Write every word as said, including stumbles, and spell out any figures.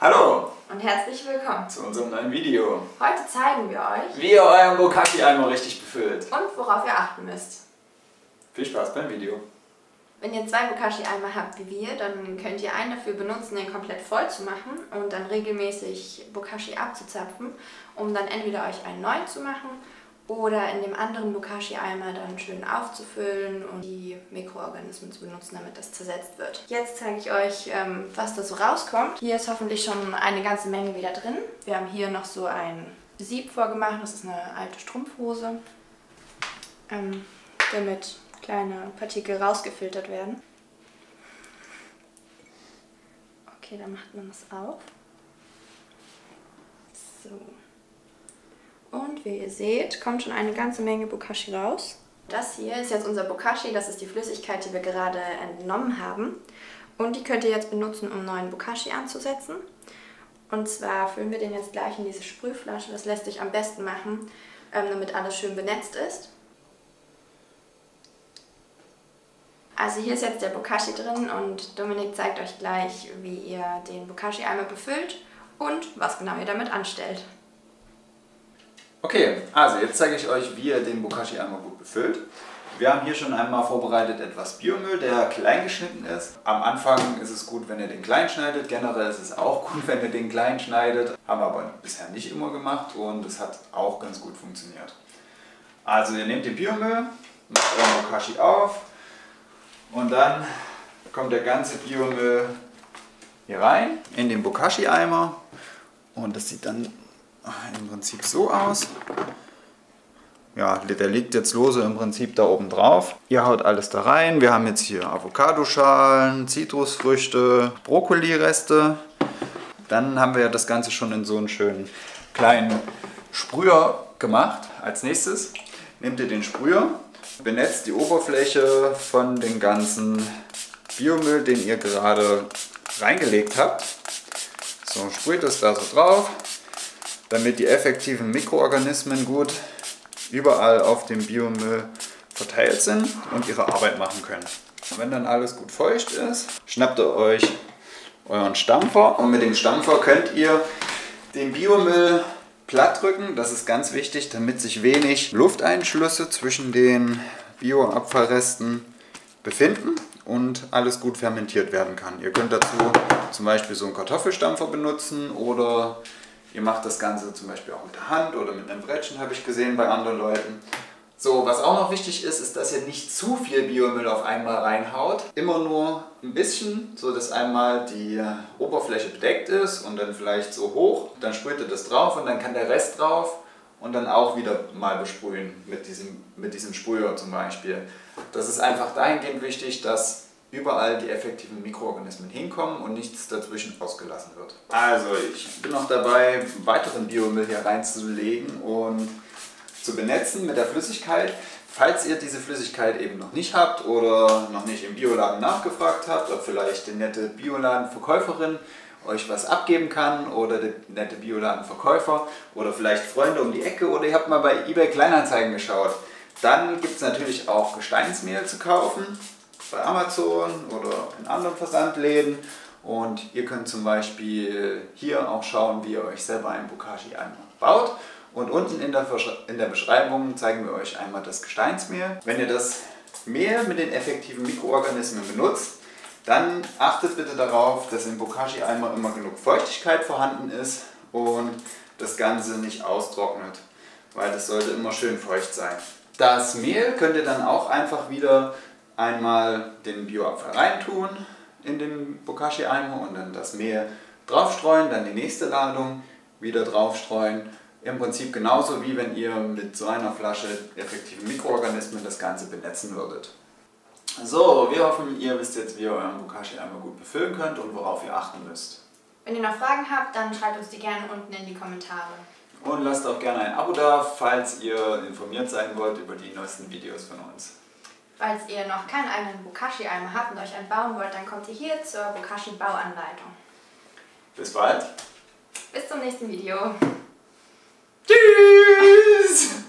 Hallo und herzlich willkommen zu unserem neuen Video. Heute zeigen wir euch, wie ihr euren Bokashi-Eimer richtig befüllt und worauf ihr achten müsst. Viel Spaß beim Video. Wenn ihr zwei Bokashi-Eimer habt wie wir, dann könnt ihr einen dafür benutzen, den komplett voll zu machen und dann regelmäßig Bokashi abzuzapfen, um dann entweder euch einen neuen zu machen oder in dem anderen Bokashi-Eimer dann schön aufzufüllen und die Mikroorganismen zu benutzen, damit das zersetzt wird. Jetzt zeige ich euch, ähm, was da so rauskommt. Hier ist hoffentlich schon eine ganze Menge wieder drin. Wir haben hier noch so ein Sieb vorgemacht, das ist eine alte Strumpfhose, ähm, damit kleine Partikel rausgefiltert werden. Okay, dann macht man das auf. So. Und wie ihr seht, kommt schon eine ganze Menge Bokashi raus. Das hier ist jetzt unser Bokashi, das ist die Flüssigkeit, die wir gerade entnommen haben. Und die könnt ihr jetzt benutzen, um neuen Bokashi anzusetzen. Und zwar füllen wir den jetzt gleich in diese Sprühflasche. Das lässt sich am besten machen, damit alles schön benetzt ist. Also hier ist jetzt der Bokashi drin und Dominik zeigt euch gleich, wie ihr den Bokashi-Eimer befüllt und was genau ihr damit anstellt. Okay, also jetzt zeige ich euch, wie ihr den Bokashi-Eimer gut befüllt. Wir haben hier schon einmal vorbereitet etwas Biomüll, der klein geschnitten ist. Am Anfang ist es gut, wenn ihr den klein schneidet. Generell ist es auch gut, wenn ihr den klein schneidet. Haben wir aber bisher nicht immer gemacht und es hat auch ganz gut funktioniert. Also ihr nehmt den Biomüll, macht euren Bokashi auf und dann kommt der ganze Biomüll hier rein in den Bokashi-Eimer und das sieht dann im Prinzip so aus. Ja, der liegt jetzt lose im Prinzip da oben drauf. Ihr haut alles da rein. Wir haben jetzt hier Avocadoschalen, Zitrusfrüchte, Brokkolireste. Dann haben wir ja das Ganze schon in so einen schönen kleinen Sprüher gemacht. Als nächstes nehmt ihr den Sprüher, benetzt die Oberfläche von dem ganzen Biomüll, den ihr gerade reingelegt habt. So, sprüht es da so drauf, damit die effektiven Mikroorganismen gut überall auf dem Biomüll verteilt sind und ihre Arbeit machen können. Wenn dann alles gut feucht ist, schnappt ihr euch euren Stampfer und mit dem Stampfer könnt ihr den Biomüll platt drücken. Das ist ganz wichtig, damit sich wenig Lufteinschlüsse zwischen den Bioabfallresten befinden und alles gut fermentiert werden kann. Ihr könnt dazu zum Beispiel so einen Kartoffelstampfer benutzen oder ihr macht das Ganze zum Beispiel auch mit der Hand oder mit einem Brettchen, habe ich gesehen bei anderen Leuten. So, was auch noch wichtig ist, ist, dass ihr nicht zu viel Biomüll auf einmal reinhaut. Immer nur ein bisschen, so dass einmal die Oberfläche bedeckt ist und dann vielleicht so hoch. Dann sprüht ihr das drauf und dann kann der Rest drauf und dann auch wieder mal besprühen mit diesem, mit diesem Sprüher zum Beispiel. Das ist einfach dahingehend wichtig, dass überall die effektiven Mikroorganismen hinkommen und nichts dazwischen ausgelassen wird. Also ich bin noch dabei, weiteren Biomüll hier reinzulegen und zu benetzen mit der Flüssigkeit. Falls ihr diese Flüssigkeit eben noch nicht habt oder noch nicht im Bioladen nachgefragt habt, ob vielleicht die nette Bioladenverkäuferin euch was abgeben kann oder der nette Bioladenverkäufer oder vielleicht Freunde um die Ecke oder ihr habt mal bei eBay Kleinanzeigen geschaut, dann gibt es natürlich auch Gesteinsmehl zu kaufen. Bei Amazon oder in anderen Versandläden und ihr könnt zum Beispiel hier auch schauen, wie ihr euch selber einen Bokashi-Eimer baut und unten in der, in der Beschreibung zeigen wir euch einmal das Gesteinsmehl. Wenn ihr das Mehl mit den effektiven Mikroorganismen benutzt, dann achtet bitte darauf, dass im Bokashi-Eimer immer genug Feuchtigkeit vorhanden ist und das Ganze nicht austrocknet, weil das sollte immer schön feucht sein. Das Mehl könnt ihr dann auch einfach wieder einmal den Bioabfall reintun in den Bokashi-Eimer und dann das Mehl draufstreuen, dann die nächste Ladung wieder draufstreuen. Im Prinzip genauso wie wenn ihr mit so einer Flasche effektiven Mikroorganismen das Ganze benetzen würdet. So, wir hoffen, ihr wisst jetzt, wie ihr euren Bokashi-Eimer gut befüllen könnt und worauf ihr achten müsst. Wenn ihr noch Fragen habt, dann schreibt uns die gerne unten in die Kommentare. Und lasst auch gerne ein Abo da, falls ihr informiert sein wollt über die neuesten Videos von uns. Falls ihr noch keinen eigenen Bokashi-Eimer habt und euch einen bauen wollt, dann kommt ihr hier zur Bokashi-Bauanleitung. Bis bald. Bis zum nächsten Video. Tschüss!